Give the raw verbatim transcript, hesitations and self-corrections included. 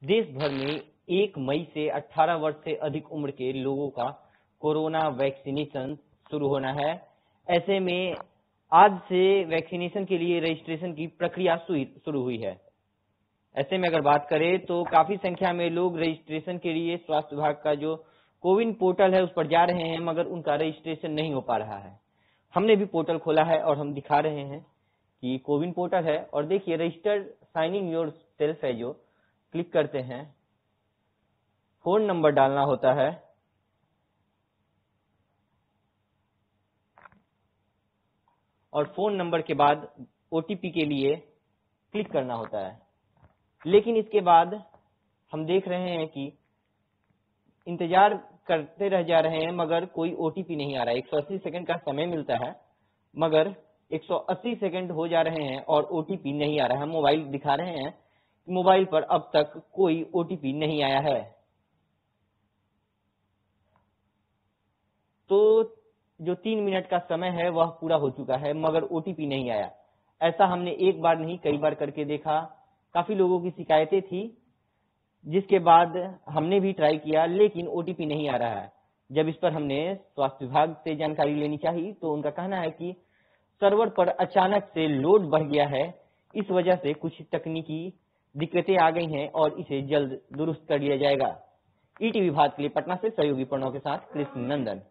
देश भर में एक मई से अठारह वर्ष से अधिक उम्र के लोगों का कोरोना वैक्सीनेशन शुरू होना है। ऐसे में आज से वैक्सीनेशन के लिए रजिस्ट्रेशन की प्रक्रिया शुरू हुई है। ऐसे में अगर बात करें तो काफी संख्या में लोग रजिस्ट्रेशन के लिए स्वास्थ्य विभाग का जो कोविन पोर्टल है उस पर जा रहे हैं, मगर उनका रजिस्ट्रेशन नहीं हो पा रहा है। हमने भी पोर्टल खोला है और हम दिखा रहे हैं कि कोविन पोर्टल है, और देखिए रजिस्टर्ड साइनिंग योर सेल्फ है, जो क्लिक करते हैं फोन नंबर डालना होता है, और फोन नंबर के बाद ओटीपी के लिए क्लिक करना होता है। लेकिन इसके बाद हम देख रहे हैं कि इंतजार करते रह जा रहे हैं, मगर कोई ओटीपी नहीं आ रहा है। एक सौ अस्सी सेकंड का समय मिलता है, मगर एक सौ अस्सी सेकंड हो जा रहे हैं और ओटीपी नहीं आ रहा है। हम मोबाइल दिखा रहे हैं, मोबाइल पर अब तक कोई ओटीपी नहीं आया है। तो जो तीन मिनट का समय है वह पूरा हो चुका है, मगर ओटीपी नहीं आया। ऐसा हमने एक बार नहीं कई बार करके देखा। काफी लोगों की शिकायतें थी, जिसके बाद हमने भी ट्राई किया, लेकिन ओटीपी नहीं आ रहा है। जब इस पर हमने स्वास्थ्य विभाग से जानकारी लेनी चाहिए तो उनका कहना है कि सर्वर पर अचानक से लोड बढ़ गया है, इस वजह से कुछ तकनीकी दिक्कतें आ गई हैं और इसे जल्द दुरुस्त कर लिया जाएगा। ईटीवी भारत के लिए पटना से सहयोगी प्रणव के साथ कृष्ण नंदन।